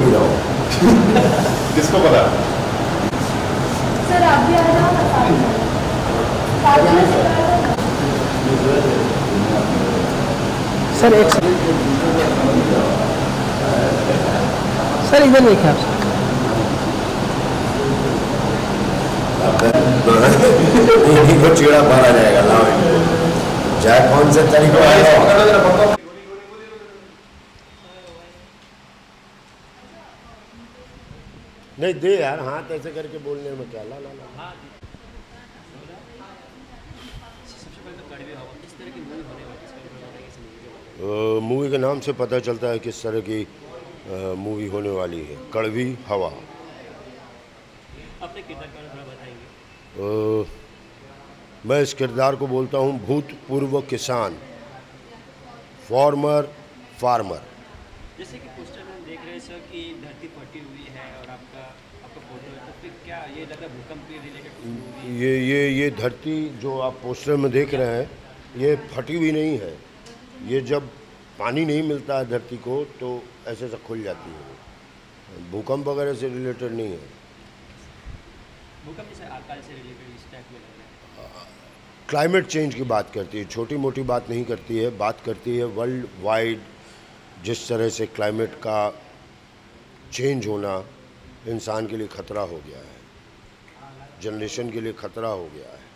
ही रहा हूँ। किसको पता? सर आप भी आ जाओ ना सर एक सर इधर देखिए आप इन्हीं को चिड़ा मारा जाएगा। लाओ चाहे कौन से तरीके नहीं दे यार, हाथ ऐसे करके बोलने में क्या ला ला ला। मूवी के नाम से पता चलता है किस तरह की मूवी होने वाली है। कड़वी हवा। अपने किरदार के बारे में थोड़ा बताएंगे? मैं इस किरदार को बोलता हूँ भूतपूर्व किसान, फॉर्मर फार्मर। जैसे कि पोस्टर में देख रहे हैं सर कि धरती फटी हुई है और आपका फोटो है, तो फिर क्या ये लगा भूकंप के रिलेटेड? ये धरती जो आप पोस्टर में देख रहे हैं ये फटी हुई नहीं है। ये जब पानी नहीं मिलता है धरती को तो ऐसे से खुल जाती है। भूकंप वगैरह से रिलेटेड नहीं है। भूकंप जैसे अकाल से रिलेटेड इस टाइप में लग रहा है। क्लाइमेट चेंज की बात करती है, छोटी मोटी बात नहीं करती है, बात करती है वर्ल्ड वाइड। जिस तरह से क्लाइमेट का चेंज होना इंसान के लिए ख़तरा हो गया है, जनरेशन के लिए ख़तरा हो गया है।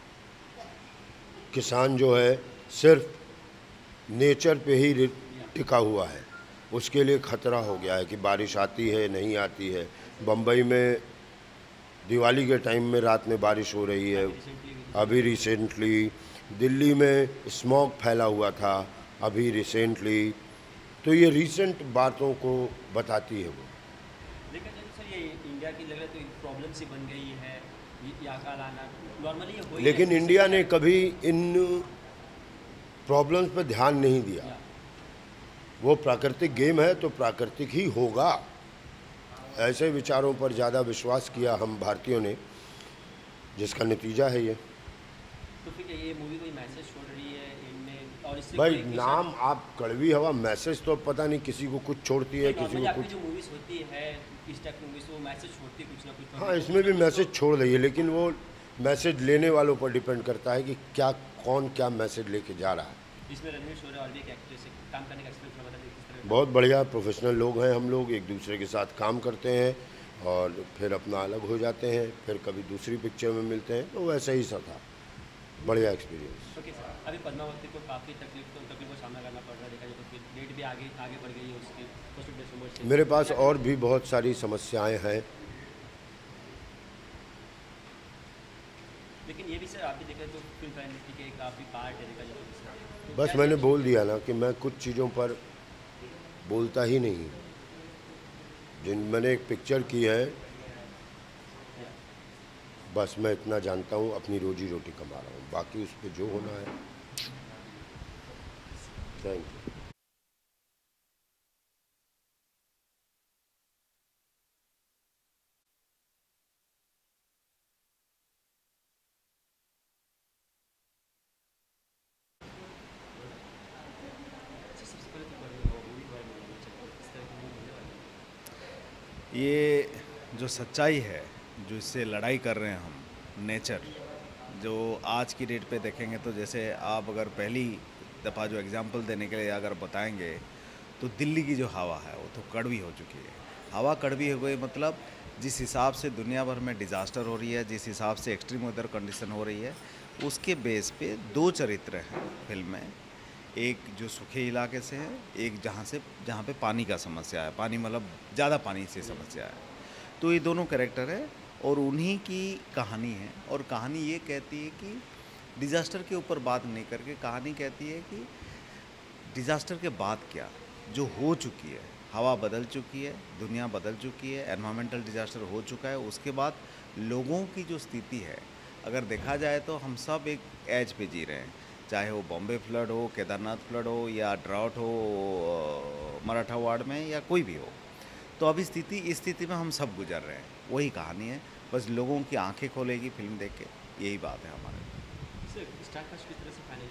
किसान जो है सिर्फ नेचर पे ही टिका हुआ है, उसके लिए ख़तरा हो गया है कि बारिश आती है नहीं आती है। बम्बई में दिवाली के टाइम में रात में बारिश हो रही है। अभी रिसेंटली दिल्ली में स्मॉग फैला हुआ था अभी रिसेंटली। तो ये रिसेंट बातों को बताती है वो। लेकिन सर ये इंडिया की जगह तो प्रॉब्लम सी बन गई है ये अकाल आना नॉर्मली ये हो ही। लेकिन इंडिया ने कभी इन प्रॉब्लम्स पर ध्यान नहीं दिया। वो प्राकृतिक गेम है तो प्राकृतिक ही होगा, ऐसे विचारों पर ज़्यादा विश्वास किया हम भारतीयों ने, जिसका नतीजा है ये। तो फिर ये मूवी कोई मैसेज छोड़ रही है इनमें? और इससे भाई नाम आप कड़वी हवा, मैसेज तो पता नहीं किसी को कुछ छोड़ती है किसी को कुछ। जो मूवीज होती है इस टाइप की मूवीज वो मैसेज छोड़ती है कुछ ना कुछ। हाँ इसमें भी मैसेज छोड़ रही है, लेकिन वो मैसेज लेने वालों पर डिपेंड करता है कि क्या कौन क्या मैसेज लेके जा रहा है। इसमें रणवीर शोर और भी एक एक्टर से काम करने का एक्सपीरियंस बता दीजिए किस तरह? बहुत बढ़िया प्रोफेशनल लोग हैं हम लोग, एक दूसरे के साथ काम करते हैं और फिर अपना अलग हो जाते हैं, फिर कभी दूसरी पिक्चर में मिलते हैं, तो वैसा ही सा था। बढ़िया एक्सपीरियंस। ओके सर, अभी पद्मावती को काफ़ी तकलीफों का सामना करना पड़ रहा है, देखा जाए तो फिर डेट भी आगे बढ़ गई है उसकी 1 दिसंबर से। मेरे पास और भी बहुत सारी समस्याएं हैं। लेकिन ये भी सर आप भी देखा तो फिल्म इंडस्ट्री के काफ़ी पार्ट है देखा जाए तो। बस मैंने बोल दिया ना कि मैं कुछ चीज़ों पर बोलता ही नहीं। जिन मैंने एक पिक्चर की है बस मैं इतना जानता हूँ, अपनी रोजी रोटी कमा रहा हूँ, बाकी उस पर जो होना है। Thank you. ये जो सच्चाई है, जो इससे लड़ाई कर रहे हैं हम, नेचर, जो आज की डेट पे देखेंगे तो जैसे आप अगर पहली दफ़ा जो एग्जांपल देने के लिए अगर बताएंगे तो दिल्ली की जो हवा है वो तो कड़वी हो चुकी है। हवा कड़वी हो गई मतलब जिस हिसाब से दुनिया भर में डिज़ास्टर हो रही है, जिस हिसाब से एक्सट्रीम वेदर कंडीशन हो रही है, उसके बेस पे 2 चरित्र हैं फिल्म में। एक जो सूखे इलाके से है, एक जहाँ पे पानी का समस्या है, पानी मतलब ज़्यादा पानी से समस्या है। तो ये दोनों कैरेक्टर है और उन्हीं की कहानी है। और कहानी ये कहती है कि डिज़ास्टर के ऊपर बात नहीं करके कहानी कहती है कि डिज़ास्टर के बाद क्या, जो हो चुकी है, हवा बदल चुकी है, दुनिया बदल चुकी है, एनवायरमेंटल डिज़ास्टर हो चुका है, उसके बाद लोगों की जो स्थिति है, अगर देखा जाए तो हम सब एक एज पे जी रहे हैं, चाहे वो बॉम्बे फ्लड हो, केदारनाथ फ्लड हो, या ड्राउट हो मराठा वार्ड में, या कोई भी हो। तो अब इस स्थिति में हम सब गुजर रहे हैं, वही कहानी है। बस लोगों की आंखें खोलेगी फिल्म देख के, यही बात है हमारे।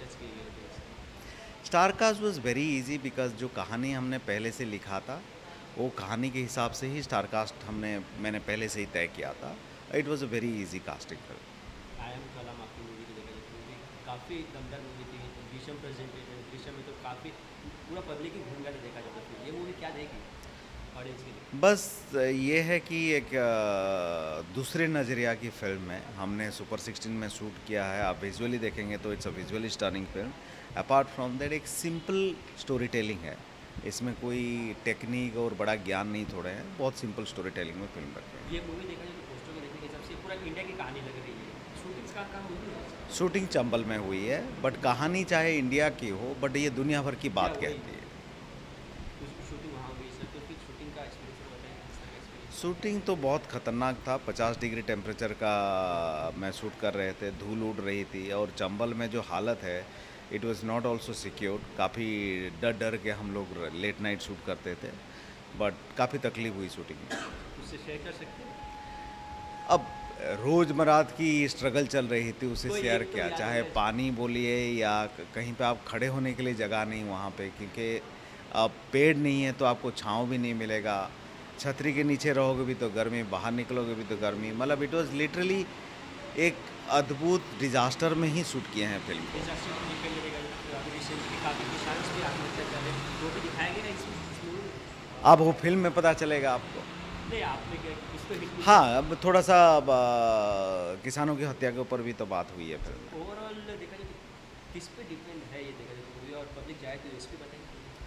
Star cast was very easy because जो कहानी हमने पहले से लिखा था वो कहानी के हिसाब से ही स्टार कास्ट मैंने पहले से ही तय किया था। It was a very easy casting film. I am Kalam आपकी मूवी को देखा जाए मूवी काफ़ी दमदार मूवी थी। दृश्यम प्रेजेंटेशन, दृश्यम में तो काफ़ी पूरा पब्लिक ही घूम गया देखा जाता फिर ये मूवी क्या देगी ऑडियंस के लिए? बस ये है कि एक दूसरे नज़रिया की फिल्म है। हमने सुपर 16 में शूट किया है। आप विजुअली देखेंगे तो it's a visually stunning film. Apart from that एक सिंपल स्टोरी टेलिंग है। इसमें कोई टेक्निक और बड़ा ज्ञान नहीं थोड़े हैं, बहुत सिंपल स्टोरी टेलिंग में फिल्म रखे हैं। ये मूवी देखा जाए तो पोस्टर को देखने के हिसाब से पूरा इंडिया की कहानी लग रही है। शूटिंग कहाँ हुई है? शूटिंग चंबल में हुई है, बट कहानी चाहे इंडिया की हो, बट ये दुनिया भर की बात क्या हुई? कहती है। शूटिंग वहाँ हुई सर, तो फिर शूटिंग का एक्सपीरियंस बताएं किस तरह का एक्सपीरियंस? शूटिंग तो बहुत ख़तरनाक था। 50 डिग्री टेम्परेचर का मैं शूट कर रहे थे, धूल उड़ रही थी, और चंबल में जो हालत है it was not also secure. काफ़ी डर डर के हम लोग लेट नाइट शूट करते थे, बट काफ़ी तकलीफ हुई शूटिंग में। उससे शेयर कर सकते हैं? अब रोज़मर्रा की स्ट्रगल चल रही थी, उसे कोई शेयर एक तो किया। याद चाहे है? पानी बोलिए या कहीं पे आप खड़े होने के लिए जगह नहीं वहाँ पे, क्योंकि अब पेड़ नहीं है तो आपको छाँव भी नहीं मिलेगा। छतरी के नीचे रहोगे भी तो गर्मी, बाहर निकलोगे भी तो गर्मी। मतलब इट वाज लिटरली एक अद्भुत डिजास्टर में ही शूट किए हैं फिल्म को। डिजास्टर को डिपेंड करेगा। अभी रिसेंटली काफ़ी किसान भी आत्महत्या कर रहे हैं, वो भी दिखाया गया इस मूवी में? अब वो फिल्म में पता चलेगा आपको। नहीं आपने क्या कुछ तो हिट हाँ, अब थोड़ा सा किसानों की हत्या के ऊपर भी तो बात हुई है फिल्म में। ओवरऑल देखा जाए तो किस पे डिपेंड है ये देखा जाए तो मूवी, और पब्लिक जाए तो इस पे बताएंगे?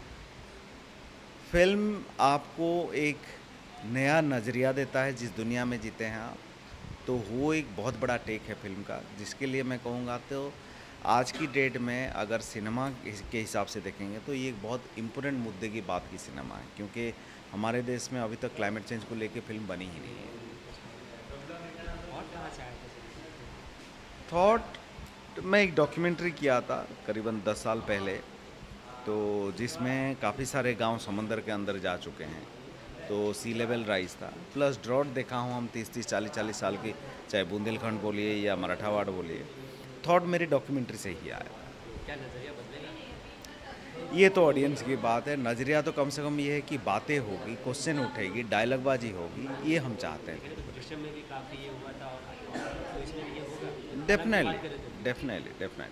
फिल्म आपको एक नया नज़रिया देता है जिस दुनिया में जीते हैं आप, तो वो एक बहुत बड़ा टेक है फिल्म का, जिसके लिए मैं कहूँगा तो आज की डेट में अगर सिनेमा के हिसाब से देखेंगे तो ये एक बहुत इम्पोर्टेंट मुद्दे की बात की सिनेमा है, क्योंकि हमारे देश में अभी तक क्लाइमेट चेंज को लेके फिल्म बनी ही नहीं है। और कहाँ से आया था सर? थॉट मैं एक डॉक्यूमेंट्री किया था करीबन 10 साल पहले, तो जिसमें काफ़ी सारे गांव समंदर के अंदर जा चुके हैं, तो सी लेवल राइज था, प्लस ड्रॉट देखा हूँ हम 30-30, 40-40 साल की, चाहे बुंदेलखंड बोलिए या मराठावाड़ बोलिए। थॉट मेरी डॉक्यूमेंट्री से ही आया। क्या नज़रिया बदलेगा? ये तो ऑडियंस की बात है। नज़रिया तो कम से कम ये है कि बातें होगी, क्वेश्चन उठेगी, डायलॉगबाजी होगी, ये हम चाहते हैं। दृश्यम में भी काफ़ी ये हुआ था, और तो इसमें भी ये होगा? डेफिनेटली।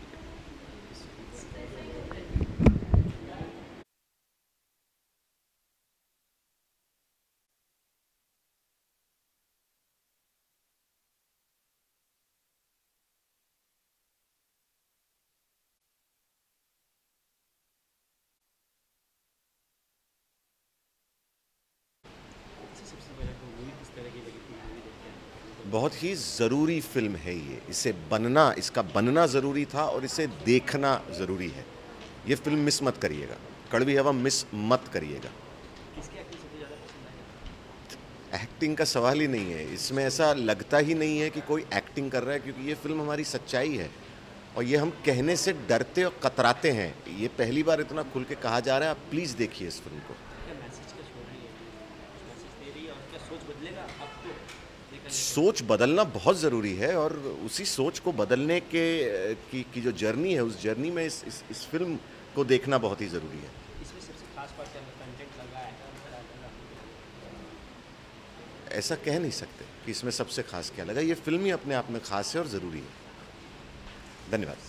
सबसे पहले तो मूवी किस तरह की लगी थी, मूवी देखते हैं? बहुत ही ज़रूरी फिल्म है ये। इसका बनना ज़रूरी था और इसे देखना ज़रूरी है। ये फिल्म मिस मत करिएगा, कड़वी हवा मिस मत करिएगा। किसकी एक्टिंग सबसे ज़्यादा पसंद आई? एक्टिंग का सवाल ही नहीं है, इसमें ऐसा लगता ही नहीं है कि कोई एक्टिंग कर रहा है, क्योंकि ये फिल्म हमारी सच्चाई है और ये हम कहने से डरते और कतराते हैं। ये पहली बार इतना खुल के कहा जा रहा है। आप प्लीज़ देखिए इस फिल्म को। क्या मैसेज का छोड़ रही है, कुछ मैसेज दे रही है, और क्या सोच बदलेगा अब तो देखा जाए? सोच बदलना बहुत ज़रूरी है और उसी सोच को बदलने की जो जर्नी है, उस जर्नी में इस फिल्म को देखना बहुत ही ज़रूरी है। इसमें सबसे खास बात क्या कंटेंट लगा है? ऐसा कह नहीं सकते कि इसमें सबसे खास क्या लगा। ये फिल्म ही अपने आप में खास है और ज़रूरी है। धन्यवाद।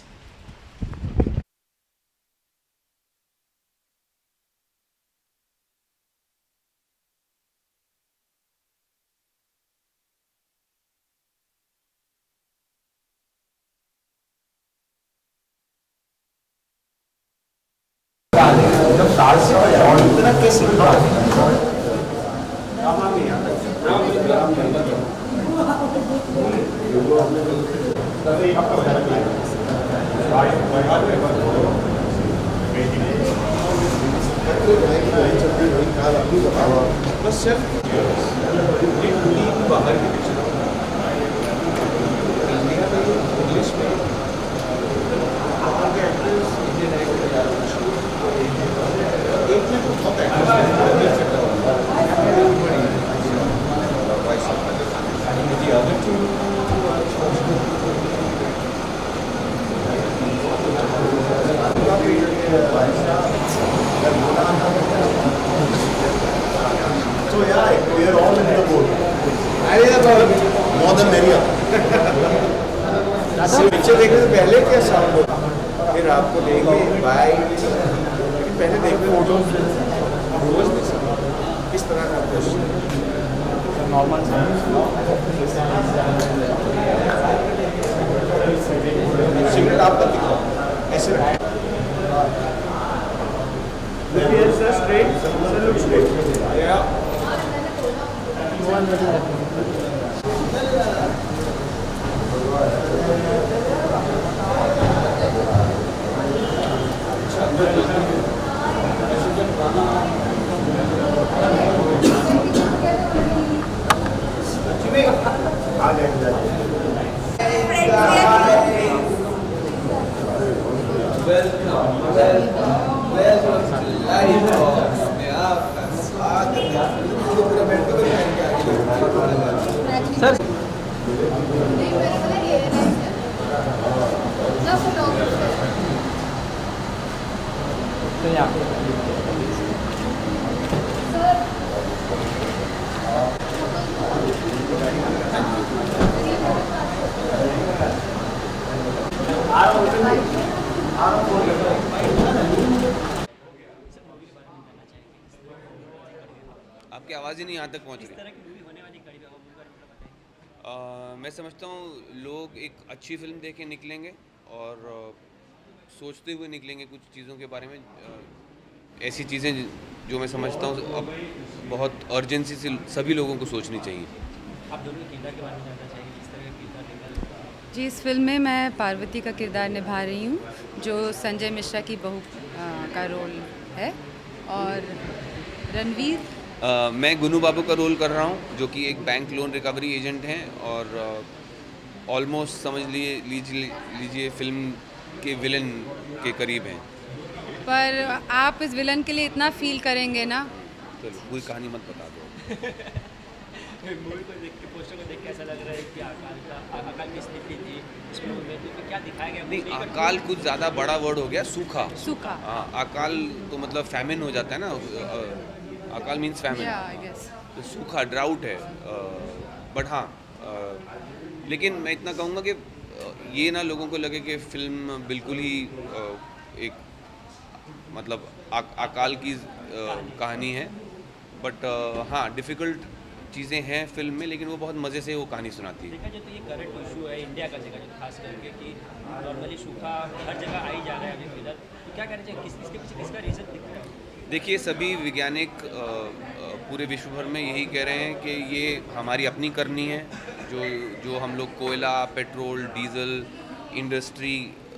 are all in the boat. More than many of them. Picture देखने से पहले क्या साउंड होता, फिर आपको देंगे बाय, लेकिन पहले देखो फोटोज किस तरह का नॉर्मल सिगरेट आपका दिखा ऐसे सर आपकी आवाज़ ही नहीं यहाँ तक पहुँच रही। तरह की मूवी होने वाली कड़वी हवा मूवी का बताएं। मैं समझता हूँ लोग एक अच्छी फिल्म देख के निकलेंगे और सोचते हुए निकलेंगे कुछ चीज़ों के बारे में। ऐसी चीज़ें जो मैं समझता हूँ अब बहुत अर्जेंसी से सभी लोगों को सोचनी चाहिए। आप दोनों के किरदार के बारे में जानना चाहिए, किस तरह का किरदार निभा। जी, इस फिल्म में मैं पार्वती का किरदार निभा रही हूँ, जो संजय मिश्रा की बहू का रोल है। और रणवीर मैं गुनू बाबू का रोल कर रहा हूँ, जो कि एक बैंक लोन रिकवरी एजेंट हैं और ऑलमोस्ट समझ लीजिए फिल्म के विलन के करीब हैं। पर आप इस विलन के लिए इतना फील करेंगे ना। चलो पूरी कहानी मत बता दो। मूवी को देख के, पोस्टर को देख के ऐसा लग रहा है कि अकाल की स्थिति थी इस फिल्म में, तो क्या दिखाया गया? नहीं, अकाल कुछ ज़्यादा बड़ा वर्ड हो गया। सूखा। हाँ, अकाल तो मतलब फैमिन हो जाता है ना। अकाल मीन्स फैमिन, तो सूखा, ड्राउट है। बट हाँ, लेकिन मैं इतना कहूँगा कि ये ना लोगों को लगे कि फिल्म बिल्कुल ही एक मतलब अकाल की कहानी है। बट हाँ, डिफ़िकल्ट चीज़ें हैं फिल्म में, लेकिन वो बहुत मज़े से वो कहानी सुनाती है। देखा जाए तो ये करंट इशू है इंडिया का, देखा जाए खास करके कि नॉर्मली सूखा हर जगह आ ही जा रहा है अभी इधर, तो क्या कहना चाहिए, इसके पीछे किसका रीज़न दिख रहा है? देखिए, सभी वैज्ञानिक पूरे विश्व भर में यही कह रहे हैं कि ये हमारी अपनी करनी है। जो हम लोग कोयला, पेट्रोल, डीजल, इंडस्ट्री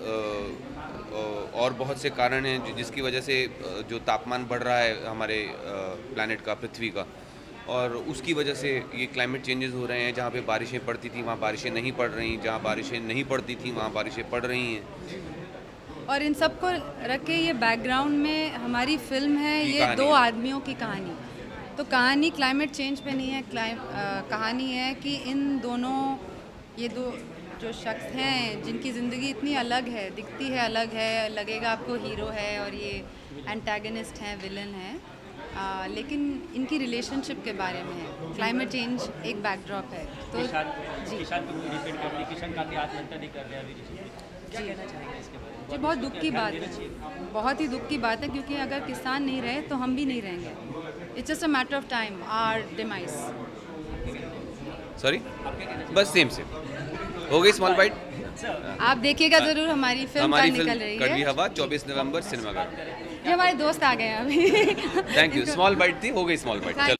और बहुत से कारण हैं जिसकी वजह से जो तापमान बढ़ रहा है हमारे प्लैनेट का, पृथ्वी का, और उसकी वजह से ये क्लाइमेट चेंजेस हो रहे हैं। जहाँ पे बारिशें पड़ती थी वहाँ बारिशें नहीं पड़ रही, जहाँ बारिशें नहीं पड़ती थी वहाँ बारिशें पड़ रही हैं। और इन सब को रख के ये बैकग्राउंड में हमारी फिल्म है, ये दो आदमियों की कहानी। तो कहानी क्लाइमेट चेंज पे नहीं है, कहानी है कि इन दोनों, ये दो जो शख्स हैं जिनकी ज़िंदगी इतनी अलग है, दिखती है अलग है, लगेगा आपको हीरो है और ये एंटागनिस्ट हैं, विलन हैं, लेकिन इनकी रिलेशनशिप के बारे में है। क्लाइमेट चेंज एक बैकड्रॉप है। तो किसान को डिपेंड करती है, किसान काफ़ी आत्महत्या नहीं कर रहे अभी, क्या कहना चाहेंगे इसके बारे में? जी, बहुत दुख की बात है, बहुत ही दुख की बात है, क्योंकि अगर किसान नहीं रहे तो हम भी नहीं रहेंगे। It's just a matter of time, our demise. Sorry, बस सेम हो गई स्मॉल बाइट। आप देखिएगा ज़रूर, हमारी फिल्म कल निकल रही है, कड़वी हवा, 24 नवंबर सिनेमाघर। ये हमारे दोस्त आ गए हैं अभी। Thank you. स्मॉल बाइट थी, हो गई स्मॉल बाइट। चलो,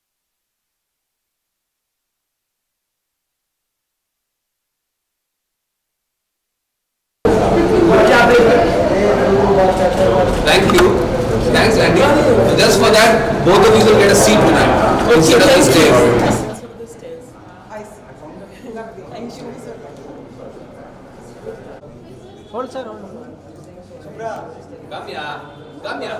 thank you, thanks Andy. Just for that, both of you will get a seat tonight instead of the stairs. Hold sir, Come here, come here.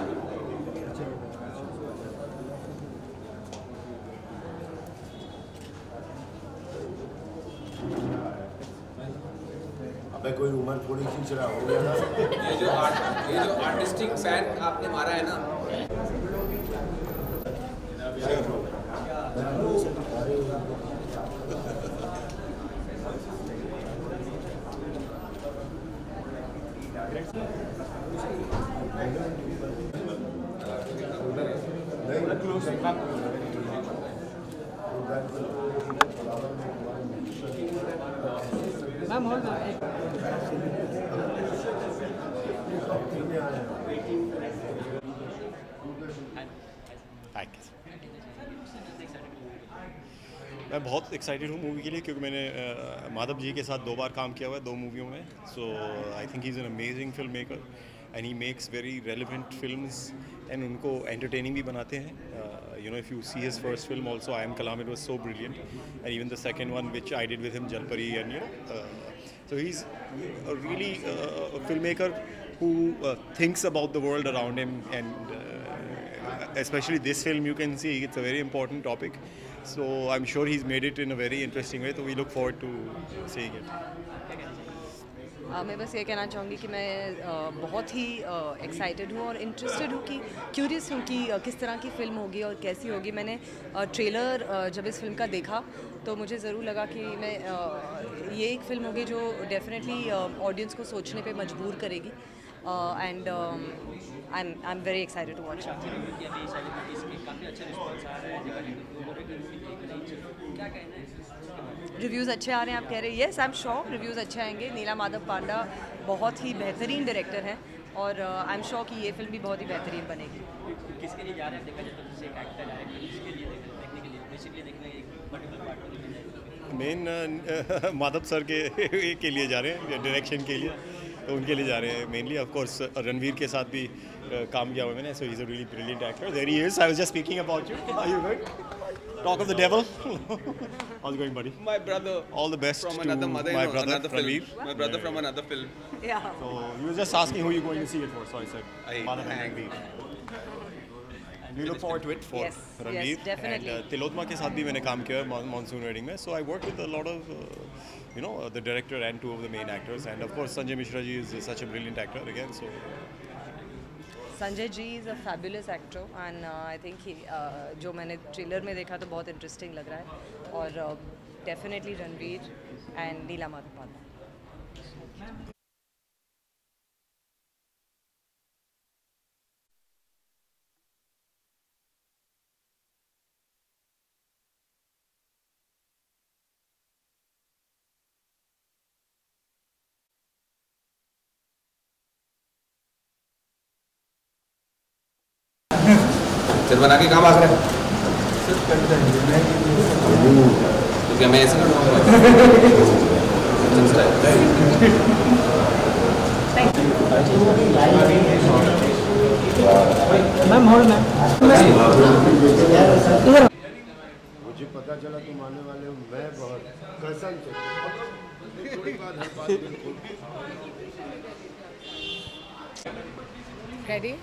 अबे कोई उम्र थोड़ी खींच रहा हो गया ना। ये जो आर्टिस्टिक बैन आपने मारा है ना, मैम और मैं बहुत एक्साइटेड हूँ मूवी के लिए क्योंकि मैंने माधव जी के साथ 2 बार काम किया हुआ है 2 मूवियों में. So I think he is an amazing film maker and he makes very relevant films and उनको एंटरटेनिंग भी बनाते हैं. You know, if you see his first film also, I Am Kalam, it was so brilliant, and even the second one which I did with him, Jalpari, and you know, so he's a really a filmmaker who thinks about the world around him, and especially this film, you can see it's a very important topic. So I'm sure he's made it in a very interesting way. So we look forward to seeing it. मैं बस ये कहना चाहूँगी कि मैं बहुत ही excited हूँ और इंटरेस्टेड हूँ कि क्यूरियस हूँ कि किस तरह की फ़िल्म होगी और कैसी होगी. मैंने ट्रेलर जब इस फिल्म का देखा तो मुझे ज़रूर लगा कि मैं ये एक फ़िल्म होगी जो डेफिनेटली ऑडियंस को सोचने पे मजबूर करेगी. And I am very excited to watch. Reviews अच्छे आ रहे हैं आप कह रहे हैं. Yes I am sure reviews अच्छे आएंगे. नीला माधव पांडा बहुत ही बेहतरीन डायरेक्टर हैं और आई एम श्योर कि ये फिल्म भी बहुत ही बेहतरीन बनेगी. किसके लिए जा रहे हैं देखा जाए तो एक एक्टर डायरेक्टर किसके लिए देखने के लिए बेसिकली देखने एक पर्टिकुलर पार्ट के लिए मेन माधव सर के लिए जा रहे हैं डायरेक्शन के लिए. तो उनके लिए जा रहे हैं मेनली. ऑफ कोर्स रणवीर के साथ भी काम किया हुआ मैंने. So he is a really brilliant actor. There he is. I was just speaking about you. Are you good? Talk of the devil. How's it going, buddy? My brother. All the best from to another mother, my you know, brother, another Ranveer. film. My brother from another film. Yeah. So you were just asking who you're going to see it for. So I said, Madhav and Ranveer. We look forward to it for Ranveer. Yes, definitely. And Tilotma के साथ भी मैंने काम किया है Monsoon Wedding में. So I worked with a lot of, you know, the director and 2 of the main actors. And of course Sanjay Mishra ji is such a brilliant actor again. So. Sanjay ji is a fabulous actor and I think जो मैंने trailer में देखा तो बहुत interesting लग रहा है. और डेफिनेटली रणवीर एंड नीला माधव पांडा. फिर बना के कहाँ भाग रहे हैं? तो क्या मैं ऐसे मैम और मैम मुझे पता चला तुम आने वाले हो. मैं बहुत कसम से कोई बात हर बात बिल्कुल. रेडी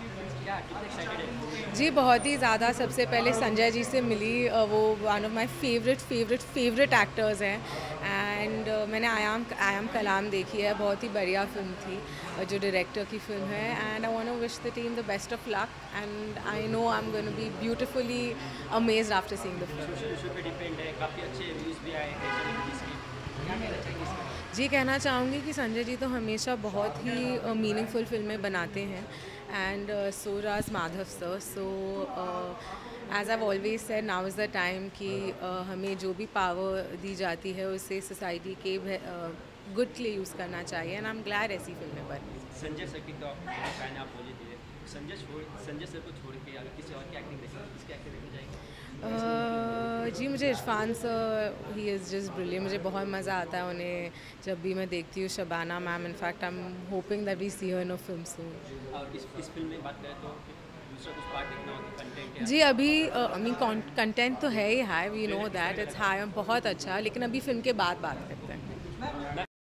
जी. बहुत ही ज़्यादा. सबसे पहले संजय जी से मिली. वो one of my favourite actors हैं. एंड मैंने आई एम कलाम देखी है. बहुत ही बढ़िया फिल्म थी जो डायरेक्टर की फिल्म है. And I want to wish the team the best of luck and I know I am going to be beautifully amazed after seeing the film. काफ़ी अच्छे रिव्यूज़ भी आए हैं. क्या कहना चाहेंगे? जी कहना चाहूँगी कि संजय जी तो हमेशा बहुत ही मीनिंगफुल फिल्में बनाते हैं. And so Raj Madhav sir. So as I always said now is the time कि हमें जो भी पावर दी जाती है उसे सोसाइटी के गुड के लिए यूज़ करना चाहिए. एंड आई एम ग्लैड ऐसी फिल्में बनी. संजय सर की तो फैन आप बोले थे. संजय सर को छोड़ के अगर किसी और की एक्टिंग देखी किसकी एक्टिंग देखनी चाहिए? जी मुझे Irfan sir he is just brilliant. मुझे बहुत मज़ा आता है उन्हें जब भी मैं देखती हूँ. Shabana ma'am in fact I am hoping that we see her in a film soon. और इस फिल्म में बात करें तो दूसरा कुछ पार्ट देखना हो कंटेंट जी अभी आई मीन कंटेंट तो है ही high. We know that it's high. बहुत अच्छा. लेकिन अभी फिल्म के बाद बात करते हैं.